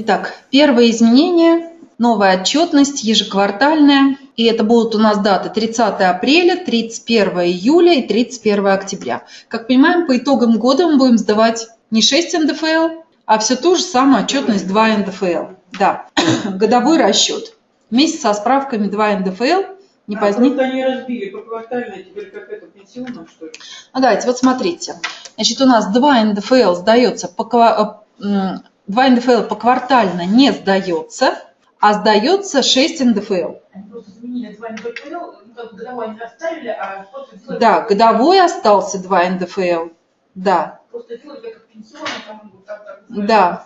Итак, первое изменение, новая отчетность ежеквартальная. И это будут у нас даты 30 апреля, 31 июля и 31 октября. Как понимаем, по итогам года мы будем сдавать не 6 НДФЛ, а все ту же самую отчетность 2 НДФЛ. Да, годовой расчет. Вместе со справками 2 НДФЛ. Не позднее. Просто они разбили по квартально, теперь как это, пенсионном, что ли? Давайте, вот смотрите. Значит, у нас 2 НДФЛ сдается по 2 НДФЛ поквартально не сдается, а сдается 6 НДФЛ. Они просто заменили 2 НДФЛ, как годовой они оставили, а просто... Да, годовой остался 2 НДФЛ. Да. Просто делали как пенсионный, там вот так. Да,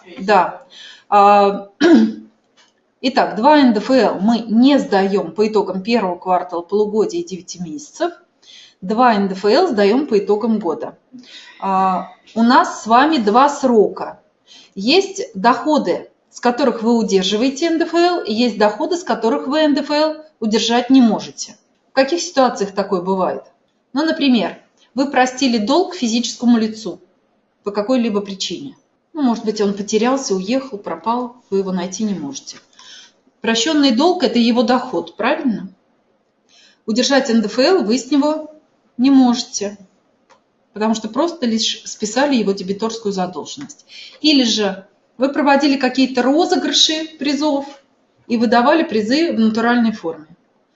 да. Итак, 2 НДФЛ мы не сдаем по итогам первого квартала, полугодия и 9 месяцев. 2 НДФЛ сдаем по итогам года. У нас с вами 2 срока. Есть доходы, с которых вы удерживаете НДФЛ, и есть доходы, с которых вы НДФЛ удержать не можете. В каких ситуациях такое бывает? Ну, например, вы простили долг физическому лицу по какой-либо причине. Ну, может быть, он потерялся, уехал, пропал, вы его найти не можете. Прощенный долг – это его доход, правильно? Удержать НДФЛ вы с него не можете, потому что просто лишь списали его дебиторскую задолженность. Или же вы проводили какие-то розыгрыши призов и выдавали призы в натуральной форме.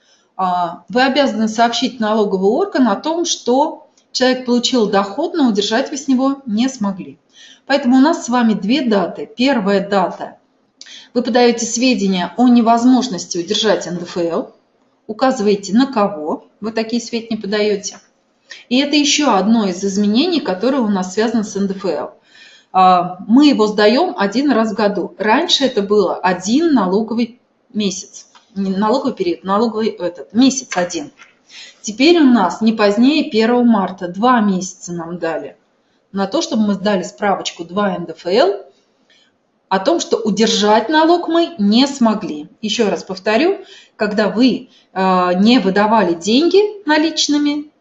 Вы обязаны сообщить налоговый орган о том, что человек получил доход, но удержать вы с него не смогли. Поэтому у нас с вами 2 даты. Первая дата. Вы подаете сведения о невозможности удержать НДФЛ, указываете, на кого вы такие сведения подаете. И это еще одно из изменений, которое у нас связано с НДФЛ. Мы его сдаем 1 раз в году. Раньше это было 1 налоговый месяц. Не налоговый период, налоговый месяц 1. Теперь у нас не позднее 1 марта, 2 месяца нам дали на то, чтобы мы сдали справочку 2 НДФЛ о том, что удержать налог мы не смогли. Еще раз повторю, когда вы не выдавали деньги наличными,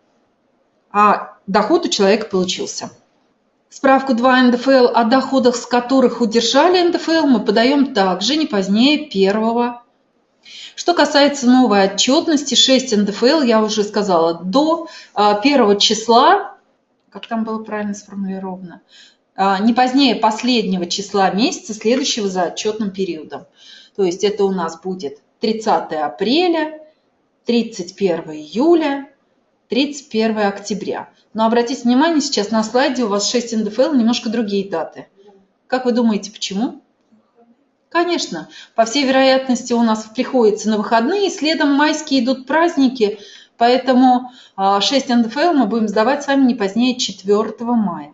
а доход у человека получился. Справку 2 НДФЛ о доходах, с которых удержали НДФЛ, мы подаем также не позднее 1. Что касается новой отчетности, 6 НДФЛ, я уже сказала, до 1 числа, как там было правильно сформулировано, не позднее последнего числа месяца, следующего за отчетным периодом. То есть это у нас будет 30 апреля, 31 июля, 31 октября. Но обратите внимание, сейчас на слайде у вас 6 НДФЛ, немножко другие даты. Как вы думаете, почему? Конечно, по всей вероятности у нас приходится на выходные, следом майские идут праздники, поэтому 6 НДФЛ мы будем сдавать с вами не позднее 4 мая.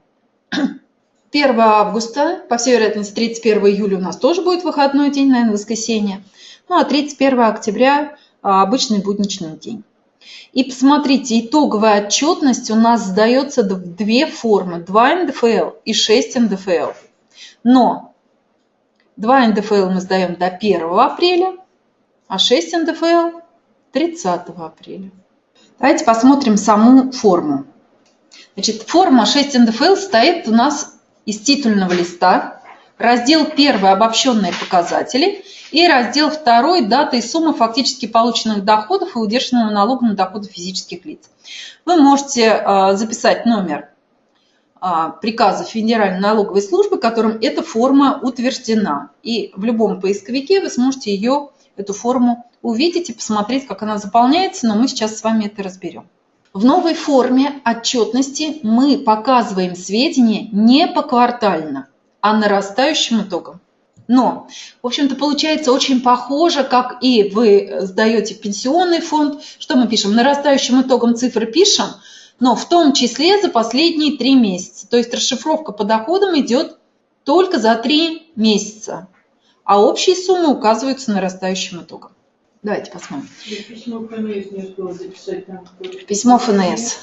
1 августа, по всей вероятности 31 июля у нас тоже будет выходной день, наверное, воскресенье. Ну а 31 октября обычный будничный день. И посмотрите, итоговая отчетность у нас сдается в 2 формы, 2 НДФЛ и 6 НДФЛ. Но 2 НДФЛ мы сдаем до 1 апреля, а 6 НДФЛ 30 апреля. Давайте посмотрим саму форму. Значит, форма 6 НДФЛ состоит у нас из титульного листа, раздел 1 «Обобщенные показатели» и раздел 2 «Дата и сумма фактически полученных доходов и удержанного налога на доходы физических лиц». Вы можете записать номер приказа Федеральной налоговой службы, которым эта форма утверждена. И в любом поисковике вы сможете эту форму увидеть и посмотреть, как она заполняется, но мы сейчас с вами это разберем. В новой форме отчетности мы показываем сведения не поквартально, а нарастающим итогом. Но, в общем-то, получается очень похоже, как и вы сдаете в пенсионный фонд. Что мы пишем? Нарастающим итогом цифры пишем, но в том числе за последние 3 месяца. То есть расшифровка по доходам идет только за 3 месяца, а общие суммы указываются нарастающим итогом. Давайте посмотрим. Письмо ФНС не успела записать. Письмо ФНС.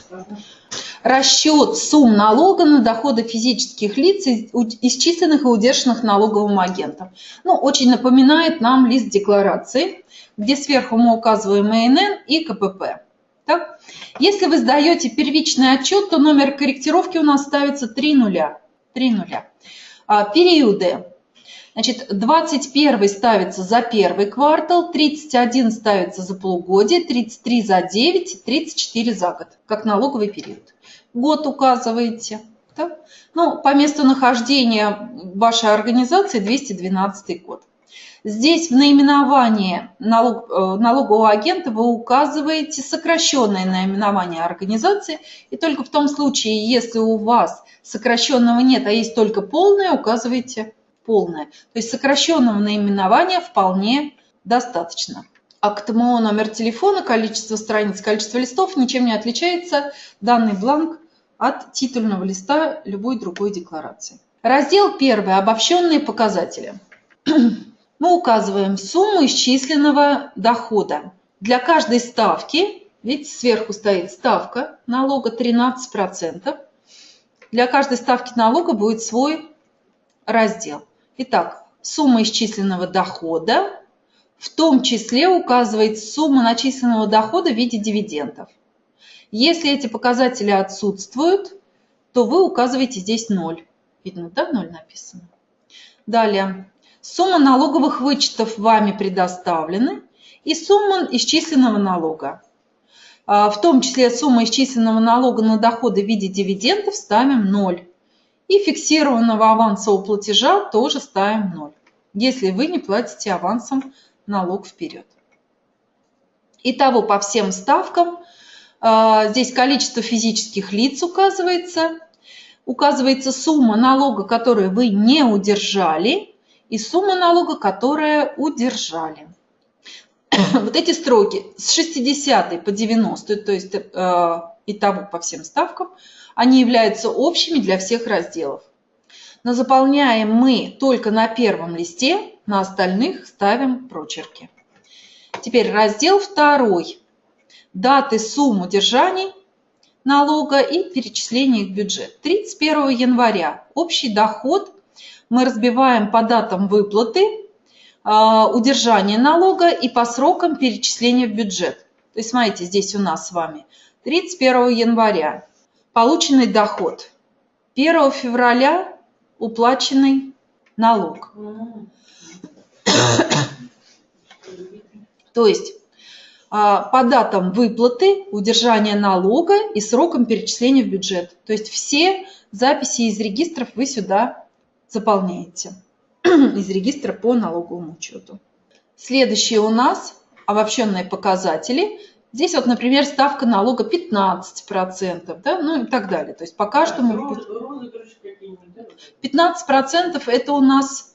Расчет сумм налога на доходы физических лиц, исчисленных и удержанных налоговым агентом. Ну, очень напоминает нам лист декларации, где сверху мы указываем ИНН и КПП. Так? Если вы сдаете первичный отчет, то номер корректировки у нас ставится 3 нуля. 3 нуля. Периоды. Значит, 21 ставится за первый квартал, 31 ставится за полугодие, 33 за 9, 34 за год, как налоговый период. Год указываете. Да? Ну, по месту нахождения вашей организации 212 год. Здесь в наименовании налогового агента вы указываете сокращенное наименование организации, и только в том случае, если у вас сокращенного нет, а есть только полное, указываете полное. То есть сокращенного наименования вполне достаточно. Акт МО, номер телефона, количество страниц, количество листов ничем не отличается данный бланк от титульного листа любой другой декларации. Раздел 1. Обобщенные показатели. Мы указываем сумму исчисленного дохода. Для каждой ставки, видите, сверху стоит ставка налога 13%. Для каждой ставки налога будет свой раздел. Итак, сумма исчисленного дохода, в том числе указывается сумма начисленного дохода в виде дивидендов. Если эти показатели отсутствуют, то вы указываете здесь 0. Видно, да, 0 написано. Далее. Сумма налоговых вычетов вами предоставлены и сумма исчисленного налога. В том числе сумма исчисленного налога на доходы в виде дивидендов ставим 0. И фиксированного авансового платежа тоже ставим 0, если вы не платите авансом налог вперед. Итого по всем ставкам. Здесь количество физических лиц указывается. Указывается сумма налога, которую вы не удержали, и сумма налога, которую удержали. Вот эти строки с 60 по 90, то есть итого по всем ставкам, они являются общими для всех разделов. Но заполняем мы только на первом листе, на остальных ставим прочерки. Теперь раздел 2. Даты, сумм удержаний налога и перечисления в бюджет. 31 января общий доход мы разбиваем по датам выплаты, удержания налога и по срокам перечисления в бюджет. То есть, смотрите, здесь у нас с вами 31 января полученный доход, 1 февраля уплаченный налог. То есть, по датам выплаты, удержания налога и срокам перечисления в бюджет. То есть, все записи из регистров вы сюда заполняете из регистра по налоговому учету. Следующие у нас обобщенные показатели. Здесь вот, например, ставка налога 15%, да, ну и так далее. То есть по каждому... 15% это у нас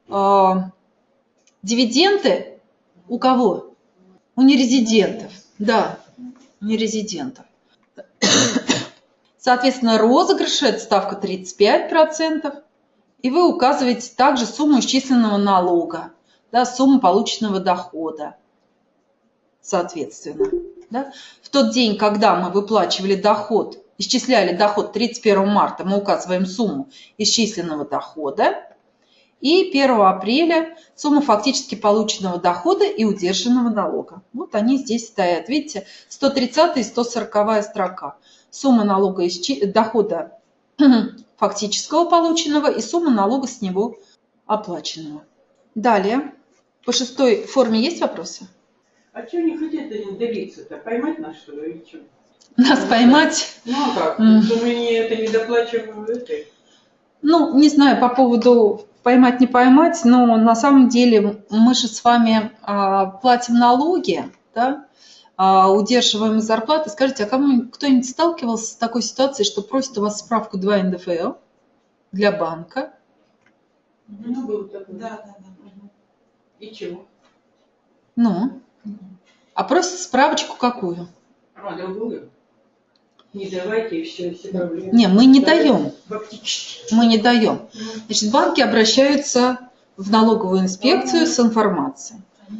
дивиденды у кого? У нерезидентов. Да, у нерезидентов. Соответственно, розыгрыши это ставка 35%. И вы указываете также сумму исчисленного налога, да, сумму полученного дохода, соответственно. Да. В тот день, когда мы выплачивали доход, исчисляли доход 31 марта, мы указываем сумму исчисленного дохода. И 1 апреля сумму фактически полученного дохода и удержанного налога. Вот они здесь стоят. Видите, 130 и 140 строка. Сумма налога дохода фактического полученного и сумма налога с него оплаченного. Далее, по 6 форме есть вопросы? А что не хотят они добиться-то? Поймать нас, что ли, или что? Нас поймать? Ну а как? Что мы это не доплачиваем? Ну, не знаю по поводу поймать, не поймать, но на самом деле мы же с вами платим налоги, да? Удерживаем зарплаты. Скажите, а кто-нибудь сталкивался с такой ситуацией, что просит у вас справку 2 НДФЛ для банка? Ну, было такое. Да. И чего? Ну, а просит справочку какую? Другую. Не давайте, и все проблемы. Не, мы не даем. Фактически. Мы не даем. Значит, банки обращаются в налоговую инспекцию с информацией.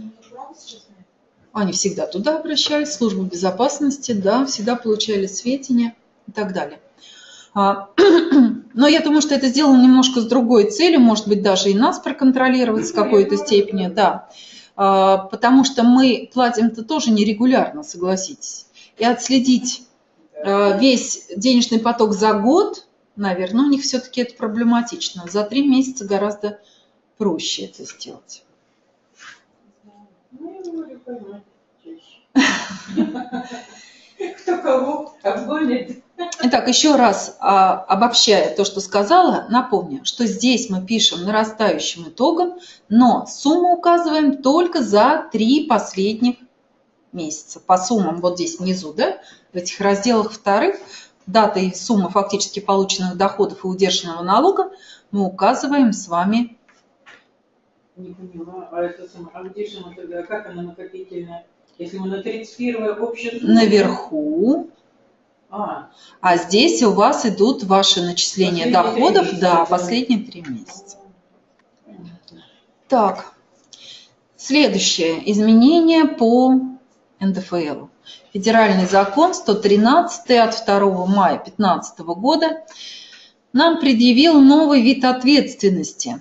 Они всегда туда обращались, в службу безопасности, да, всегда получали сведения и так далее. Но я думаю, что это сделано немножко с другой целью, может быть, даже и нас проконтролировать в какой-то степени, да. Потому что мы платим-то тоже нерегулярно, согласитесь. И отследить весь денежный поток за год, наверное, у них все-таки это проблематично. За 3 месяца гораздо проще это сделать. Ну, я говорю, поймать чаще. Кто кого обгонит. Итак, еще раз обобщая то, что сказала, напомню, что здесь мы пишем нарастающим итогом, но сумму указываем только за 3 последних месяца. По суммам вот здесь внизу, да, в этих разделах вторых, дата и сумма фактически полученных доходов и удержанного налога мы указываем с вами. Не поняла, а где же мы тогда, как она накопительная? Если мы на 31-е общее... Наверху. А здесь у вас идут ваши начисления доходов, да, последние 3 месяца. Так, следующее изменение по НДФЛ. Федеральный закон 113 от 2 мая 2015 года нам предъявил новый вид ответственности.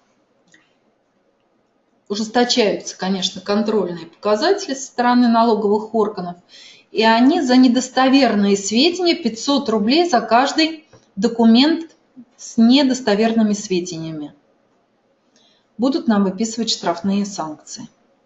Ужесточаются, конечно, контрольные показатели со стороны налоговых органов, и они за недостоверные сведения 500 рублей за каждый документ с недостоверными сведениями. Будут нам выписывать штрафные санкции.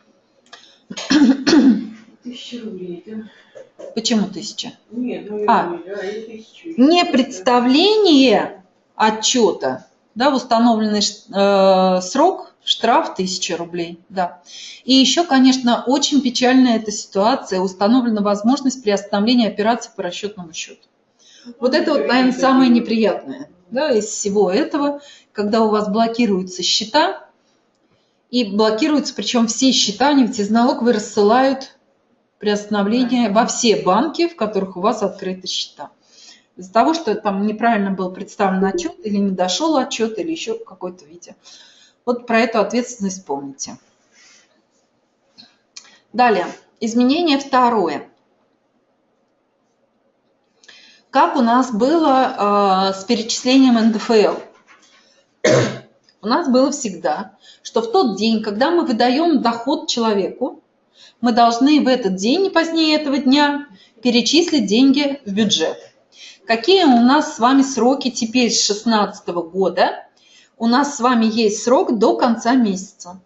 1000 рублей, да? Почему 1000? Нет, ну я 1000. Не представление отчета, да, в установленный срок, штраф 1000 рублей. Да. И еще, конечно, очень печальная эта ситуация. Установлена возможность приостановления операций по расчетному счету. Вот это вот, наверное, самое неприятное, да, из всего этого, когда у вас блокируются счета, и блокируются, причем все счета нефтезнalog рассылают приостановление во все банки, в которых у вас открыты счета. Из-за того, что там неправильно был представлен отчет, или не дошел отчет, или еще в какой-то виде. Вот про эту ответственность помните. Далее, изменение второе. Как у нас было с перечислением НДФЛ? У нас было всегда, что в тот день, когда мы выдаем доход человеку, мы должны в этот день, не позднее этого дня, перечислить деньги в бюджет. Какие у нас с вами сроки теперь с 2016 года? У нас с вами есть срок до конца месяца.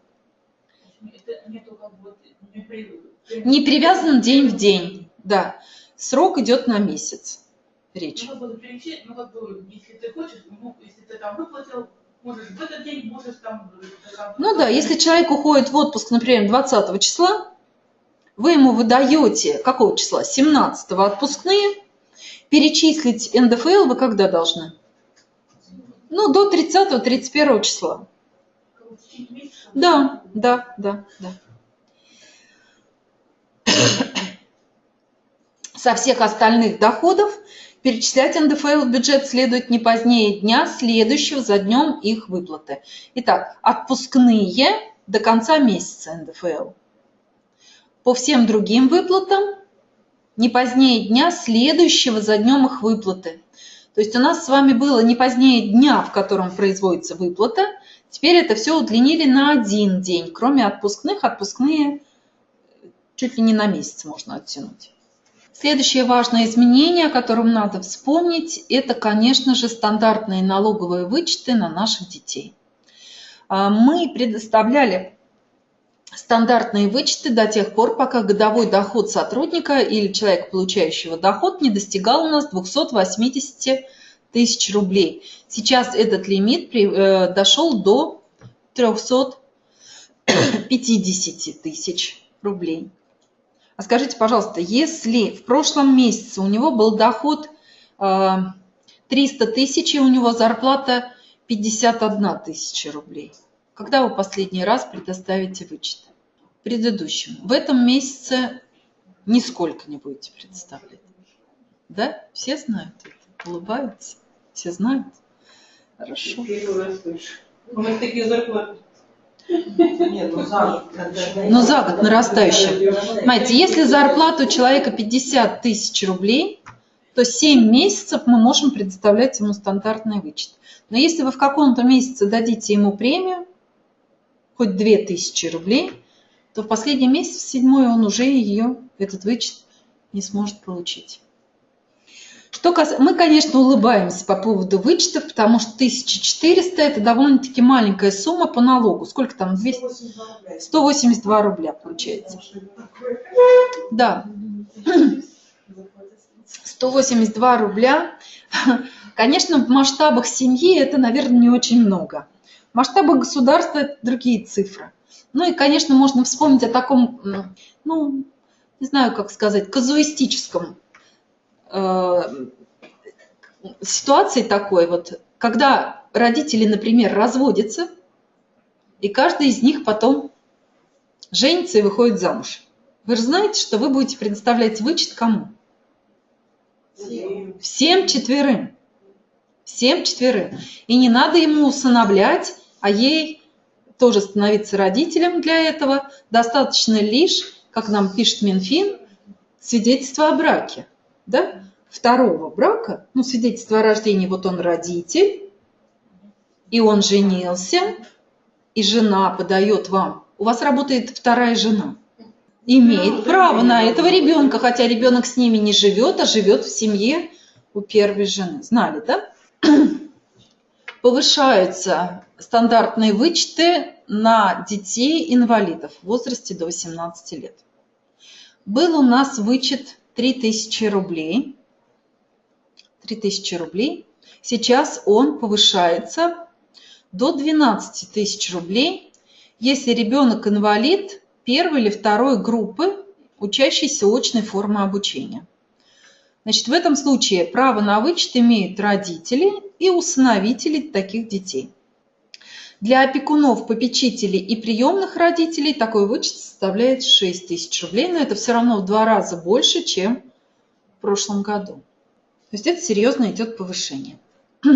Не привязан день в день. Да. Срок идет на месяц. Речь. Если ты хочешь, если ты там выплатил, можешь в этот день, можешь там... Ну да, если человек уходит в отпуск, например, 20 числа, вы ему выдаете, какого числа? 17-го отпускные, перечислить НДФЛ вы когда должны? Ну, до 30-31 числа. Да. Со всех остальных доходов перечислять НДФЛ в бюджет следует не позднее дня, следующего за днем их выплаты. Итак, отпускные до конца месяца НДФЛ. По всем другим выплатам не позднее дня, следующего за днем их выплаты. То есть у нас с вами было не позднее дня, в котором производится выплата. Теперь это все удлинили на 1 день. Кроме отпускных, отпускные чуть ли не на месяц можно оттянуть. Следующее важное изменение, о котором надо вспомнить, это, конечно же, стандартные налоговые вычеты на наших детей. Мы предоставляли стандартные вычеты до тех пор, пока годовой доход сотрудника или человека, получающего доход, не достигал у нас 280 тысяч рублей. Сейчас этот лимит дошел до 350 тысяч рублей. А скажите, пожалуйста, если в прошлом месяце у него был доход 300 тысяч, и у него зарплата 51 тысяча рублей, когда вы последний раз предоставите вычет? Предыдущим. В этом месяце нисколько не будете предоставлять. Да? Все знают это? Улыбаются? Все знают? Хорошо. У нас такие зарплаты. Но за год нарастающая. Понимаете, если зарплата у человека 50 тысяч рублей, то 7 месяцев мы можем предоставлять ему стандартный вычет. Но если вы в каком-то месяце дадите ему премию, хоть 2000 рублей, то в последний месяц, в 7-й, он уже этот вычет не сможет получить. Мы, конечно, улыбаемся по поводу вычетов, потому что 1400 – это довольно-таки маленькая сумма по налогу. Сколько там? 182 рубля получается. Да. 182 рубля. Конечно, в масштабах семьи это, наверное, не очень много. В масштабах государства это другие цифры. Ну и, конечно, можно вспомнить о таком, ну, не знаю, как сказать, казуистическом ситуации такой вот, когда родители, например, разводятся, и каждый из них потом женится и выходит замуж. Вы же знаете, что вы будете предоставлять вычет кому? Всем четверым. Всем четверым. И не надо ему усыновлять, а ей тоже становиться родителем для этого. Достаточно лишь, как нам пишет Минфин, свидетельство о браке. Да? Второго брака, ну, свидетельство о рождении, вот он родитель, и он женился, и жена подает вам. У вас работает вторая жена. Имеет право на этого ребенка, хотя ребенок с ними не живет, а живет в семье у первой жены. Знали, да? Повышаются стандартные вычеты на детей-инвалидов в возрасте до 18 лет. Был у нас вычет 3000 рублей. 3000 рублей. Сейчас он повышается до 12 тысяч рублей, если ребенок инвалид первой или второй группы, учащийся очной формы обучения. Значит, в этом случае право на вычет имеют родители и усыновители таких детей. Для опекунов, попечителей и приемных родителей такой вычет составляет 6 тысяч рублей, но это все равно в 2 раза больше, чем в прошлом году. То есть это серьезно идет повышение. У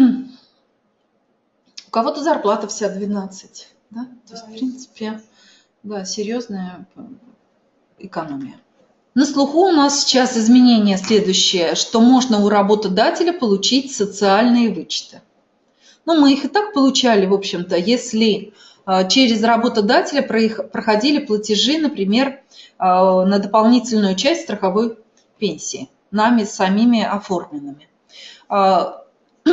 кого-то зарплата вся 12. Да? То есть, в принципе, да, серьезная экономия. На слуху у нас сейчас изменение следующее, что можно у работодателя получить социальные вычеты. Но мы их и так получали, в общем-то, если через работодателя проходили платежи, например, на дополнительную часть страховой пенсии, нами самими оформленными. В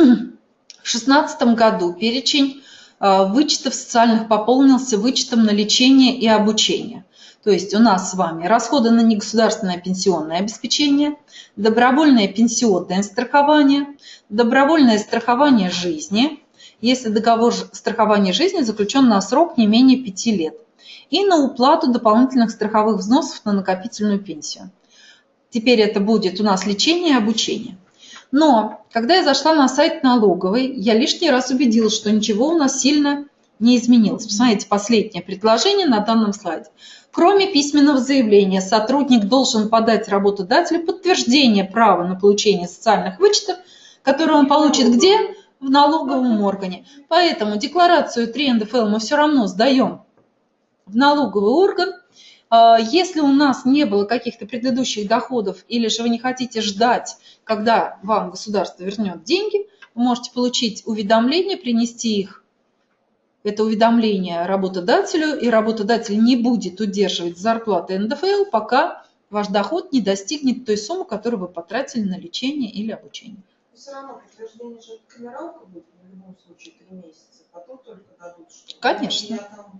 2016 году перечень вычетов социальных пополнился вычетом на лечение и обучение. То есть у нас с вами расходы на негосударственное пенсионное обеспечение, добровольное пенсионное страхование, добровольное страхование жизни, если договор страхования жизни заключен на срок не менее 5 лет, и на уплату дополнительных страховых взносов на накопительную пенсию. Теперь это будет у нас лечение и обучение. Но когда я зашла на сайт налоговой, я лишний раз убедилась, что ничего у нас сильно не изменилось. Посмотрите, последнее предложение на данном слайде. Кроме письменного заявления, сотрудник должен подать работодателю подтверждение права на получение социальных вычетов, которые он получит где? В налоговом органе. Поэтому декларацию 3 НДФЛ мы все равно сдаем в налоговый орган. Если у нас не было каких-то предыдущих доходов, или же вы не хотите ждать, когда вам государство вернет деньги, вы можете получить уведомление, принести их, это уведомление работодателю, и работодатель не будет удерживать зарплаты НДФЛ, пока ваш доход не достигнет той суммы, которую вы потратили на лечение или обучение. Но все равно подтверждение же камералка будет в любом случае 3 месяца, потом только дадут, что... Конечно.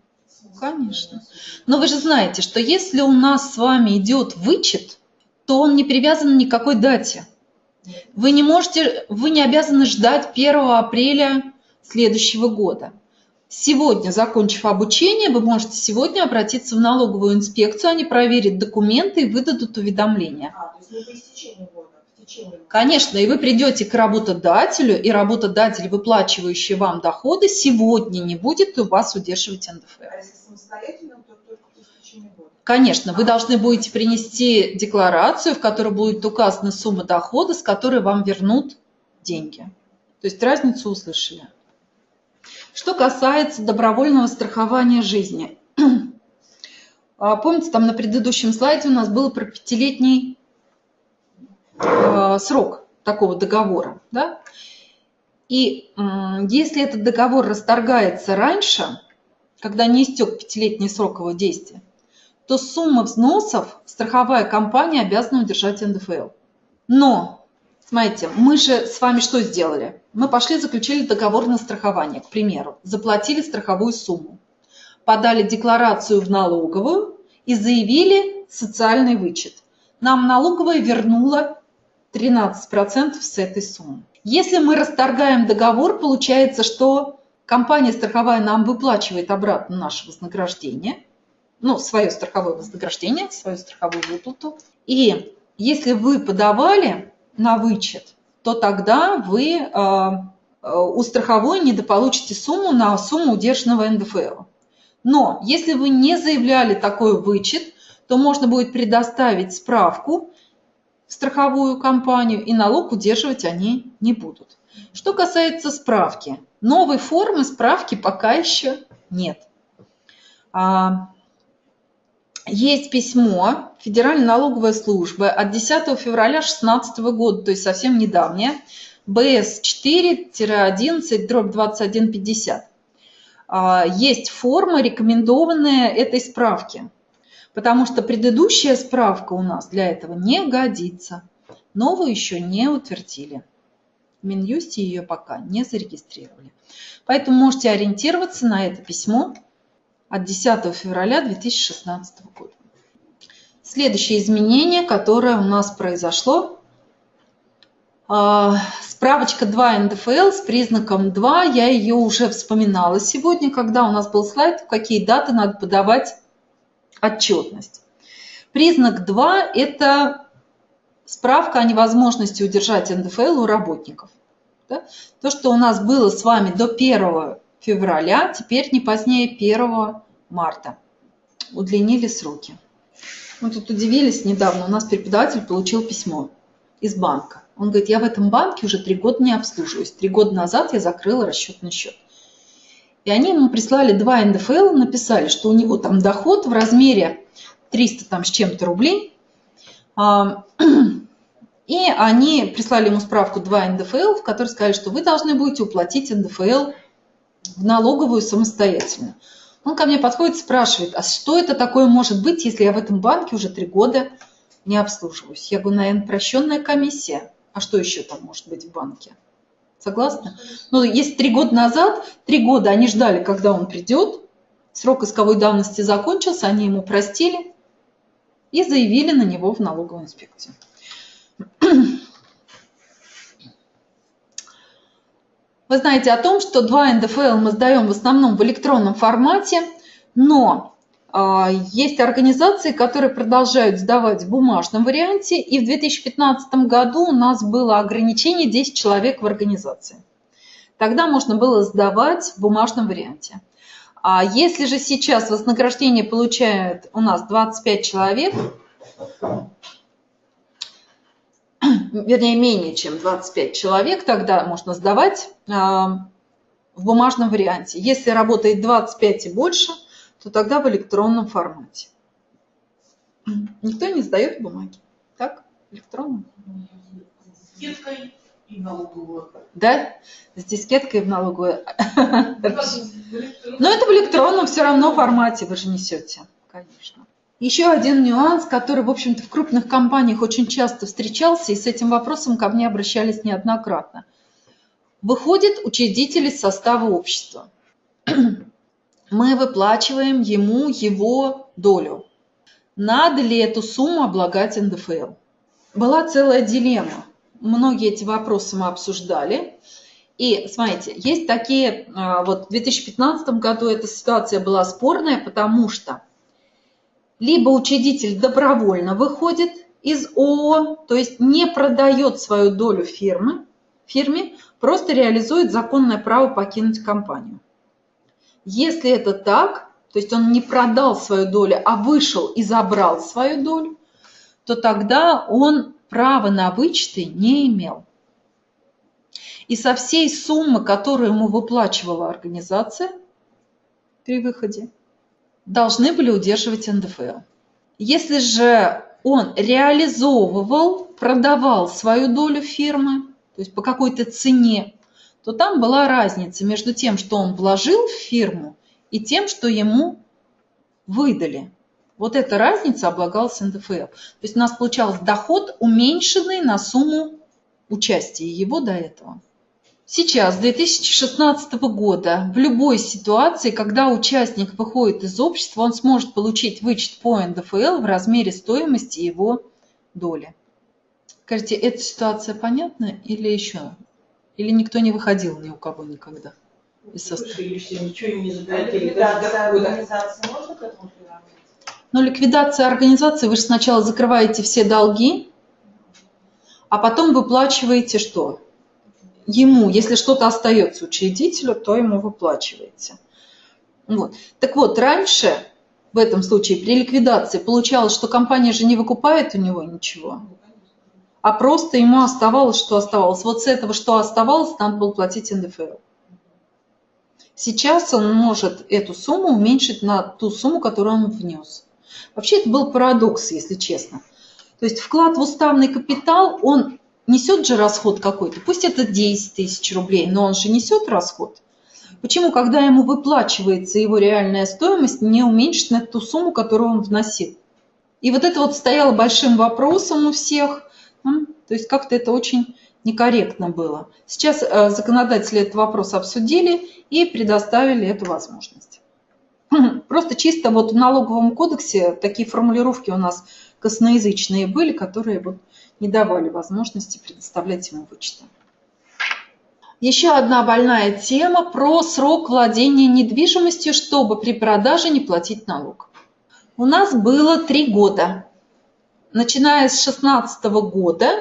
Конечно. Но вы же знаете, что если у нас с вами идет вычет, то он не привязан ни к какой дате. Вы не обязаны ждать 1 апреля следующего года. Сегодня, закончив обучение, вы можете сегодня обратиться в налоговую инспекцию, они проверят документы и выдадут уведомление. То есть не по истечению года, в течение года. Конечно, и вы придете к работодателю, и работодатель, выплачивающий вам доходы, сегодня не будет у вас удерживать НДФЛ. А если самостоятельно, то только по истечению года? Конечно, вы должны будете принести декларацию, в которой будет указана сумма дохода, с которой вам вернут деньги. То есть разницу услышали. Что касается добровольного страхования жизни. Помните, там на предыдущем слайде у нас был про 5-летний срок такого договора. Да? И если этот договор расторгается раньше, когда не истек 5-летний срок его действия, то сумма взносов страховая компания обязана удержать НДФЛ. Но Смотрите, мы же с вами что сделали? Мы пошли, заключили договор на страхование, к примеру, заплатили страховую сумму, подали декларацию в налоговую и заявили социальный вычет. Нам налоговая вернула 13% с этой суммы. Если мы расторгаем договор, получается, что компания страховая нам выплачивает обратно наше вознаграждение, ну, свое страховое вознаграждение, свою страховую выплату. И если вы подавали на вычет, то тогда вы у страховой недополучите сумму на сумму удержанного НДФЛ. Но если вы не заявляли такой вычет, то можно будет предоставить справку в страховую компанию, и налог удерживать они не будут. Что касается справки, новой формы справки пока еще нет. Есть письмо Федеральной налоговой службы от 10 февраля 2016 года, то есть совсем недавнее, БС4-11/2150. Есть форма, рекомендованная этой справки, потому что предыдущая справка у нас для этого не годится. Новую еще не утвердили. В Минюсте ее пока не зарегистрировали. Поэтому можете ориентироваться на это письмо от 10 февраля 2016 года. Следующее изменение, которое у нас произошло. Справочка 2 НДФЛ с признаком 2. Я ее уже вспоминала сегодня, когда у нас был слайд, в какие даты надо подавать отчетность. Признак 2 – это справка о невозможности удержать НДФЛ у работников. Да? То, что у нас было с вами до 1 февраля, теперь не позднее 1 марта. Удлинили сроки. Мы тут удивились недавно, у нас преподаватель получил письмо из банка. Он говорит, я в этом банке уже 3 года не обслуживаюсь. 3 года назад я закрыла расчетный счет. И они ему прислали 2 НДФЛ, написали, что у него там доход в размере 300 там с чем-то рублей. И они прислали ему справку 2 НДФЛ, в которой сказали, что вы должны будете уплатить НДФЛ в налоговую самостоятельно. Он ко мне подходит и спрашивает, а что это такое может быть, если я в этом банке уже 3 года не обслуживаюсь? Я говорю, наверное, прощенная комиссия. А что еще там может быть в банке? Согласны? Ну, если 3 года назад, 3 года они ждали, когда он придет, срок исковой давности закончился, они ему простили и заявили на него в налоговую инспекцию. Вы знаете о том, что 2 НДФЛ мы сдаем в основном в электронном формате, но есть организации, которые продолжают сдавать в бумажном варианте, и в 2015 году у нас было ограничение 10 человек в организации. Тогда можно было сдавать в бумажном варианте. А если же сейчас вознаграждение получает у нас 25 человек, вернее, менее чем 25 человек, тогда можно сдавать в бумажном варианте. Если работает 25 и больше, то тогда в электронном формате. Никто не сдает в бумаге. Так? В электронном. С дискеткой и в налоговую. Да? С дискеткой и в налоговую. Но это в электронном все равно формате вы же несете. Конечно. Еще один нюанс, который, в общем-то, в крупных компаниях очень часто встречался, и с этим вопросом ко мне обращались неоднократно. Выходит учредитель из состава общества. Мы выплачиваем ему его долю. Надо ли эту сумму облагать НДФЛ? Была целая дилемма. Многие эти вопросы мы обсуждали. И смотрите, есть такие, вот в 2015 году эта ситуация была спорная, потому что либо учредитель добровольно выходит из ООО, то есть не продает свою долю фирме, просто реализует законное право покинуть компанию. Если это так, то есть он не продал свою долю, а вышел и забрал свою долю, то тогда он права на вычеты не имел. И со всей суммы, которую ему выплачивала организация при выходе, должны были удерживать НДФЛ. Если же он реализовывал, продавал свою долю фирмы, то есть по какой-то цене, то там была разница между тем, что он вложил в фирму, и тем, что ему выдали. Вот эта разница облагалась НДФЛ. То есть у нас получался доход, уменьшенный на сумму участия его до этого. Сейчас, с 2016 года, в любой ситуации, когда участник выходит из общества, он сможет получить вычет по НДФЛ в размере стоимости его доли. Скажите, эта ситуация понятна или еще? Или никто не выходил ни у кого никогда? Вышли все, ничего им не задаете. Ликвидация организации можно к этому приравнять? Но ликвидация организации, вы же сначала закрываете все долги, а потом выплачиваете что? Ему, если что-то остается учредителю, то ему выплачиваете. Вот. Так вот, раньше, в этом случае, при ликвидации получалось, что компания же не выкупает у него ничего, а просто ему оставалось, что оставалось. Вот с этого, что оставалось, надо было платить НДФЛ. Сейчас он может эту сумму уменьшить на ту сумму, которую он внес. Вообще это был парадокс, если честно. То есть вклад в уставный капитал, он несет же расход какой-то. Пусть это 10 тысяч рублей, но он же несет расход. Почему, когда ему выплачивается его реальная стоимость, не уменьшить на ту сумму, которую он вносил? И вот это вот стояло большим вопросом у всех. То есть как-то это очень некорректно было. Сейчас законодатели этот вопрос обсудили и предоставили эту возможность. Просто чисто вот в налоговом кодексе такие формулировки у нас косноязычные были, которые вот не давали возможности предоставлять ему вычеты. Еще одна больная тема про срок владения недвижимостью, чтобы при продаже не платить налог. У нас было 3 года. Начиная с 2016 года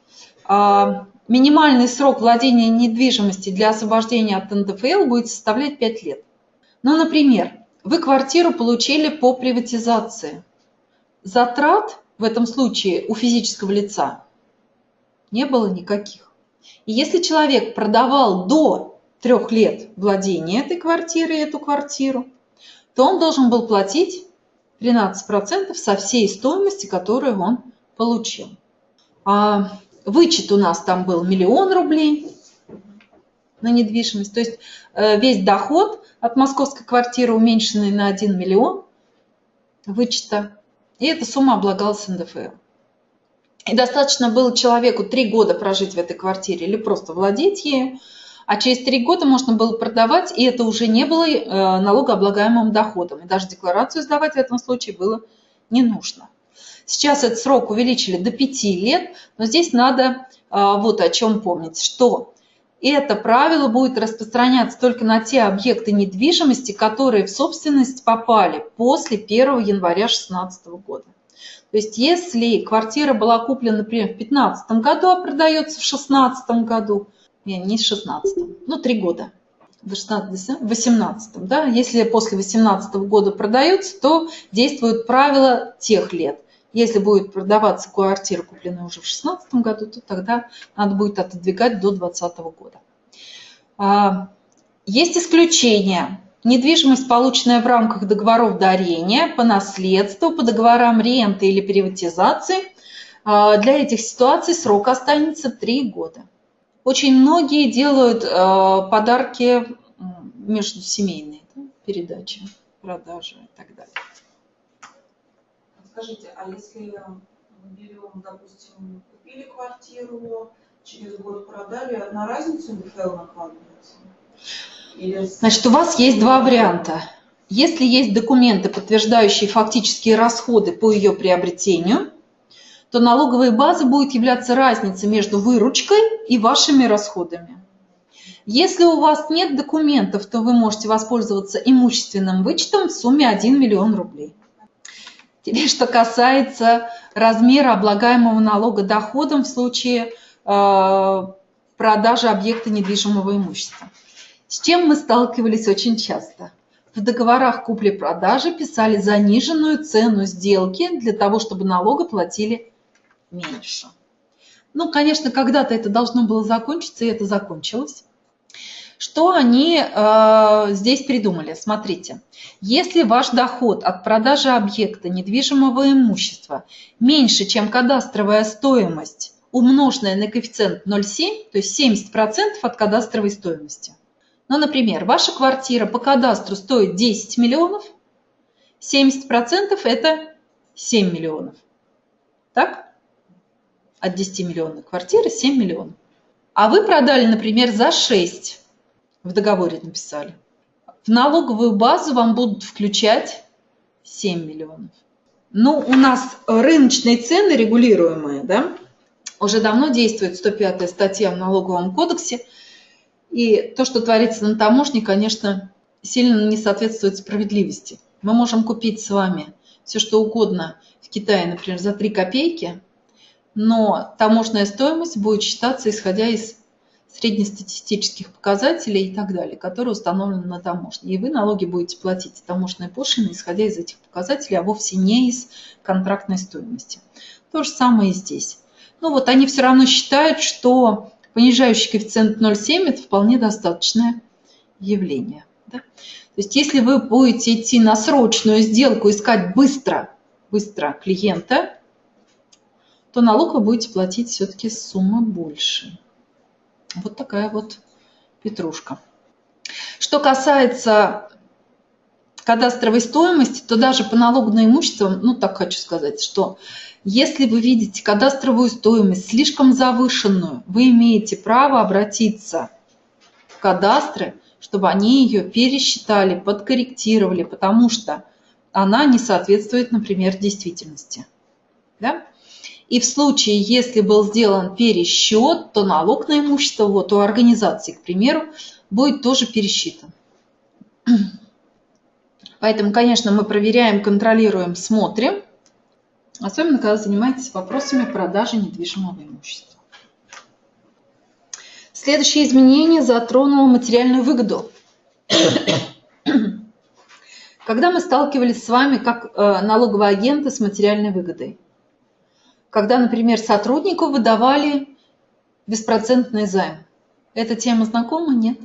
минимальный срок владения недвижимостью для освобождения от НДФЛ будет составлять 5 лет. Ну, например, вы квартиру получили по приватизации. Затрат в этом случае у физического лица не было никаких. И если человек продавал до 3 лет владения этой квартиры, эту квартиру, то он должен был платить 13% со всей стоимости, которую он получил. Вычет у нас там был 1 000 000 рублей на недвижимость. То есть весь доход от московской квартиры уменьшенный на 1 миллион вычета. И эта сумма облагалась НДФЛ. И достаточно было человеку 3 года прожить в этой квартире или просто владеть ею, а через 3 года можно было продавать, и это уже не было налогооблагаемым доходом. И даже декларацию сдавать в этом случае было не нужно. Сейчас этот срок увеличили до 5 лет, но здесь надо вот о чем помнить, что это правило будет распространяться только на те объекты недвижимости, которые в собственность попали после 1 января 2016 года. То есть если квартира была куплена, например, в 2015 году, а продается в 2016 году, не в 2016, 3 года, в 2018, да, если после 2018 года продается, то действуют правила тех лет. Если будет продаваться квартира, купленная уже в 2016 году, то тогда надо будет отодвигать до 2020 года. Есть исключения. Недвижимость, полученная в рамках договоров дарения, по наследству, по договорам ренты или приватизации, для этих ситуаций срок останется 3 года. Очень многие делают подарки междусемейные, да, передачи, продажи и так далее. Скажите, а если мы берем, допустим, купили квартиру, через год продали, на разницу НДФЛ накладывается? Значит, у вас есть 2 варианта. Если есть документы, подтверждающие фактические расходы по ее приобретению, то налоговой базой будет являться разница между выручкой и вашими расходами. Если у вас нет документов, то вы можете воспользоваться имущественным вычетом в сумме 1 миллион рублей. Теперь, что касается размера облагаемого налога доходом в случае продажи объекта недвижимого имущества. С чем мы сталкивались очень часто? В договорах купли-продажи писали заниженную цену сделки для того, чтобы налога платили меньше. Конечно, когда-то это должно было закончиться, и это закончилось. Что они здесь придумали? Смотрите, если ваш доход от продажи объекта недвижимого имущества меньше, чем кадастровая стоимость, умноженная на коэффициент 0,7, то есть 70% от кадастровой стоимости. Например, ваша квартира по кадастру стоит 10 миллионов, 70% это 7 миллионов. Так? От 10 миллионов квартиры 7 миллионов. А вы продали, например, за 6, в договоре написали. В налоговую базу вам будут включать 7 миллионов. Ну, у нас рыночные цены регулируемые, да, уже давно действует 105-я статья в Налоговом кодексе. И то, что творится на таможне, конечно, сильно не соответствует справедливости. Мы можем купить с вами все, что угодно в Китае, например, за 3 копейки, но таможенная стоимость будет считаться, исходя из среднестатистических показателей и так далее, которые установлены на таможне. И вы налоги будете платить таможенные пошлины, исходя из этих показателей, а вовсе не из контрактной стоимости. То же самое и здесь. Ну вот они все равно считают, что понижающий коэффициент 0,7 – это вполне достаточное явление. Да? То есть если вы будете идти на срочную сделку, искать быстро клиента, то налог вы будете платить все-таки сумма больше. Вот такая вот петрушка. Что касается кадастровой стоимости, то даже по налогу на имущество, ну так хочу сказать, что если вы видите кадастровую стоимость слишком завышенную, вы имеете право обратиться в кадастры, чтобы они ее пересчитали, подкорректировали, потому что она не соответствует, например, действительности. Да? И в случае, если был сделан пересчет, то налог на имущество вот у организации, к примеру, будет тоже пересчитан. Поэтому, конечно, мы проверяем, контролируем, смотрим, особенно когда занимаетесь вопросами продажи недвижимого имущества. Следующее изменение затронуло материальную выгоду. Когда мы сталкивались с вами как налоговые агенты с материальной выгодой? Когда, например, сотруднику выдавали беспроцентный займ. Эта тема знакома? Нет?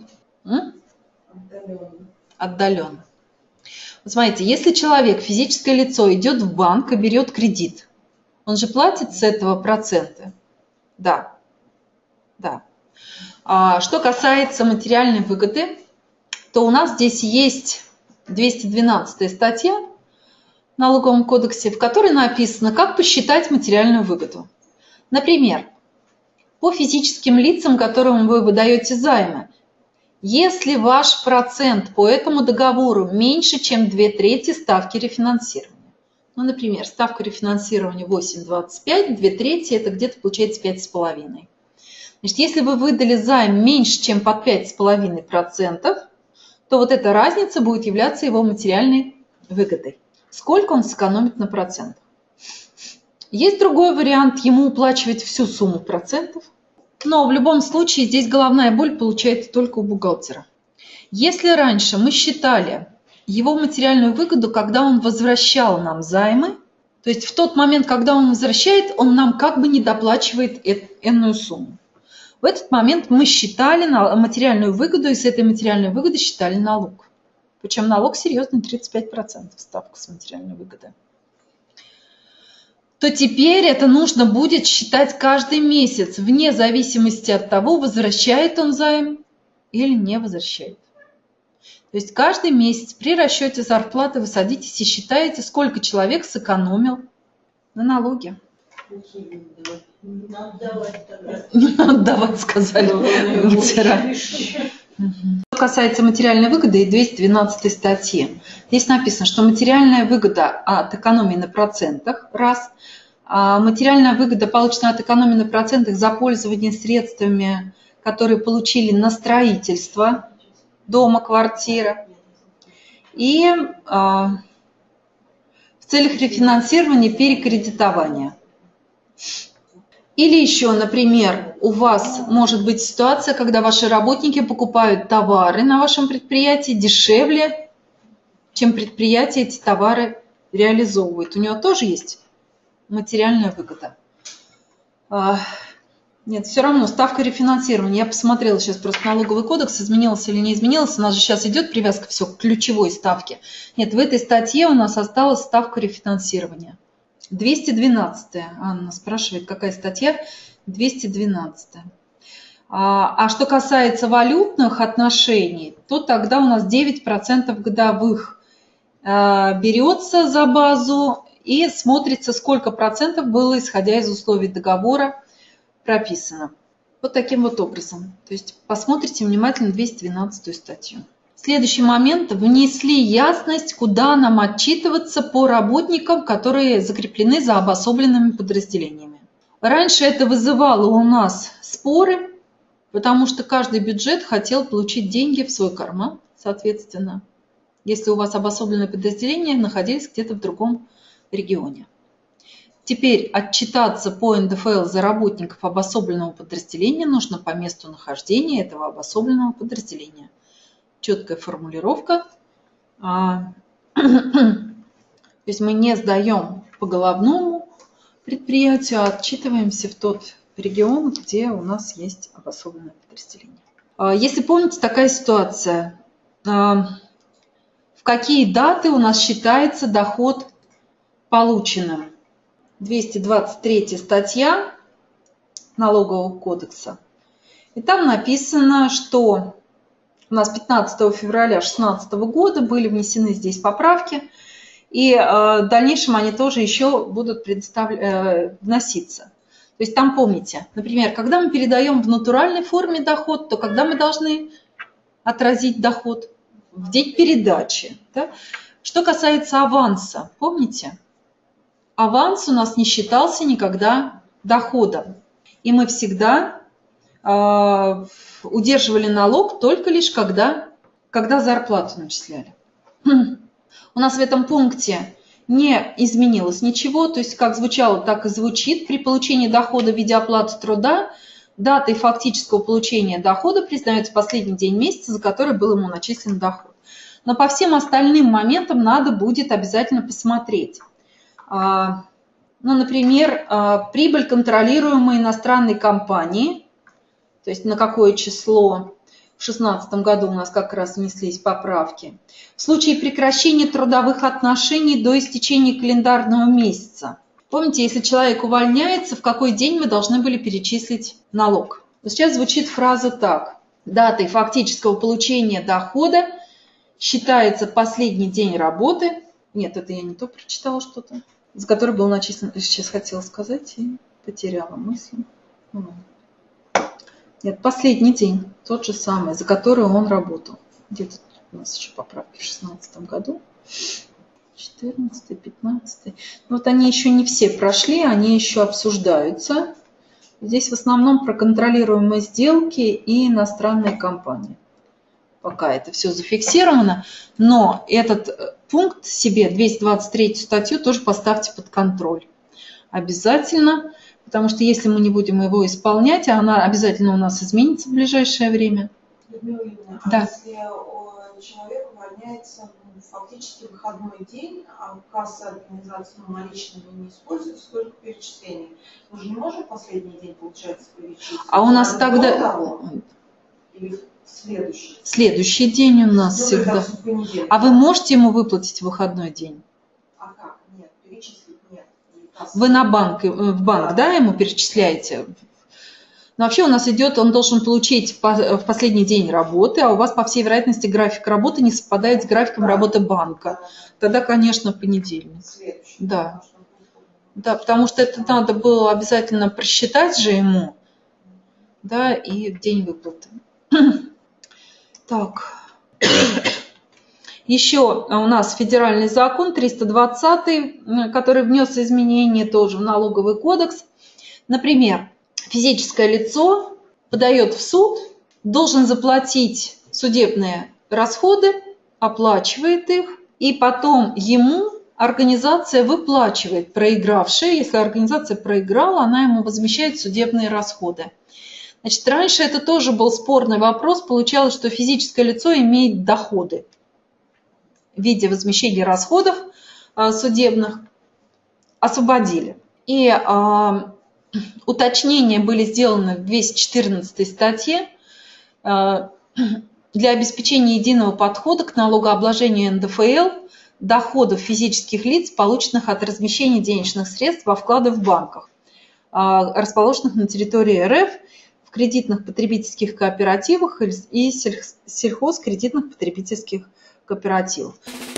Отдаленно. Вот смотрите, если человек, физическое лицо, идет в банк и берет кредит, он же платит с этого проценты? Да. Да. А что касается материальной выгоды, то у нас здесь есть 212 статья в Налоговом кодексе, в которой написано, как посчитать материальную выгоду. Например, по физическим лицам, которым вы выдаете займы, если ваш процент по этому договору меньше, чем 2/3 ставки рефинансирования. Ну, например, ставка рефинансирования 8,25, 2/3 это где-то получается 5,5. Значит, если вы выдали займ меньше, чем под 5,5%, то вот эта разница будет являться его материальной выгодой. Сколько он сэкономит на процентах? Есть другой вариант, ему уплачивать всю сумму процентов, но в любом случае здесь головная боль получается только у бухгалтера. Если раньше мы считали его материальную выгоду, когда он возвращал нам займы, то есть в тот момент, когда он возвращает, он нам как бы не доплачивает энную сумму. В этот момент мы считали материальную выгоду, и с этой материальной выгоды считали налог. Причем налог серьезный, 35% ставка с материальной выгоды. То теперь это нужно будет считать каждый месяц, вне зависимости от того, возвращает он займ или не возвращает. То есть каждый месяц при расчете зарплаты вы садитесь и считаете, сколько человек сэкономил на налоге. Не надо давать, сказали бухгалтера. Что касается материальной выгоды и 212 статьи, здесь написано, что материальная выгода от экономии на процентах, раз, а материальная выгода, полученная от экономии на процентах за пользование средствами, которые получили на строительство дома, квартиры, и в целях рефинансирования, перекредитования. Или еще, например, у вас может быть ситуация, когда ваши работники покупают товары на вашем предприятии дешевле, чем предприятие эти товары реализовывает. У него тоже есть материальная выгода. Нет, все равно ставка рефинансирования. Я посмотрела сейчас просто налоговый кодекс, изменился или не изменился. У нас же сейчас идет привязка все к ключевой ставке. Нет, в этой статье у нас осталась ставка рефинансирования. 212. Анна спрашивает, какая статья? 212. А что касается валютных отношений, то тогда у нас 9% годовых берется за базу и смотрится, сколько процентов было, исходя из условий договора, прописано. Вот таким вот образом. То есть посмотрите внимательно 212 статью. Следующий момент. Внесли ясность, куда нам отчитываться по работникам, которые закреплены за обособленными подразделениями. Раньше это вызывало у нас споры, потому что каждый бюджет хотел получить деньги в свой карман, соответственно, если у вас обособленные подразделения находились где-то в другом регионе. Теперь отчитаться по НДФЛ за работников обособленного подразделения нужно по месту нахождения этого обособленного подразделения. Четкая формулировка. То есть мы не сдаем по головному предприятию, а отчитываемся в тот регион, где у нас есть обособленное подразделение. Если помните, такая ситуация. В какие даты у нас считается доход полученным? 223 статья Налогового кодекса. И там написано, что у нас 15 февраля 2016 года были внесены здесь поправки, и в дальнейшем они тоже еще будут вноситься. То есть там помните, например, когда мы передаем в натуральной форме доход, то когда мы должны отразить доход? В день передачи. Да? Что касается аванса, помните? Аванс у нас не считался никогда доходом. И мы всегда удерживали налог только лишь когда зарплату начисляли. У нас в этом пункте не изменилось ничего. То есть как звучало, так и звучит. При получении дохода в виде оплаты труда датой фактического получения дохода признается последний день месяца, за который был ему начислен доход. Но по всем остальным моментам надо будет обязательно посмотреть. Например, прибыль контролируемой иностранной компании, то есть на какое число в 2016 году у нас как раз внеслись поправки. В случае прекращения трудовых отношений до истечения календарного месяца. Помните, если человек увольняется, в какой день мы должны были перечислить налог? Сейчас звучит фраза так. Датой фактического получения дохода считается последний день работы. Нет, это я не то прочитала что-то. За который был начислен. Сейчас хотела сказать и потеряла мысль. Нет, последний день, тот же самый, за который он работал. Где-то у нас еще поправки в 2016 году. 14, 15. Вот они еще не все прошли, они еще обсуждаются. Здесь в основном про контролируемые сделки и иностранные компании. Пока это все зафиксировано. Но этот пункт себе, 223 статью, тоже поставьте под контроль. Обязательно. Потому что если мы не будем его исполнять, она обязательно у нас изменится в ближайшее время. Людмила Юрьевна, да. Если человек увольняется фактически в выходной день, а касса организации наличными не используется, только перечисление, мы же не можем последний день, получается, перечислить. А у нас тогда... Или следующий? Следующий день у нас всегда. А вы можете ему выплатить в выходной день? А как? Нет, перечислить нет. Вы в банк, да, ему перечисляете? Но вообще у нас идет, он должен получить в последний день работы, а у вас, по всей вероятности, график работы не совпадает с графиком работы банка. Тогда, конечно, в понедельник. Да. Да, потому что это надо было обязательно просчитать же ему, да, и в день выплаты. Так. Еще у нас федеральный закон 320, который внес изменения тоже в налоговый кодекс. Например, физическое лицо подает в суд, должен заплатить судебные расходы, оплачивает их, и потом ему организация выплачивает проигравшая. Если организация проиграла, она ему возмещает судебные расходы. Значит, раньше это тоже был спорный вопрос. Получалось, что физическое лицо имеет доходы в виде возмещения расходов судебных, освободили. И уточнения были сделаны в 214 статье для обеспечения единого подхода к налогообложению НДФЛ доходов физических лиц, полученных от размещения денежных средств во вклады в банках, расположенных на территории РФ, в кредитных потребительских кооперативах и сельхозкредитных потребительских кооперативах.